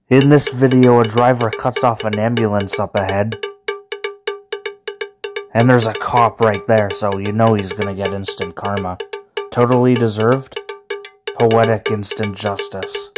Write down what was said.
In this video, a driver cuts off an ambulance up ahead. And there's a cop right there, so you know he's gonna get instant karma. Totally deserved. Poetic instant justice.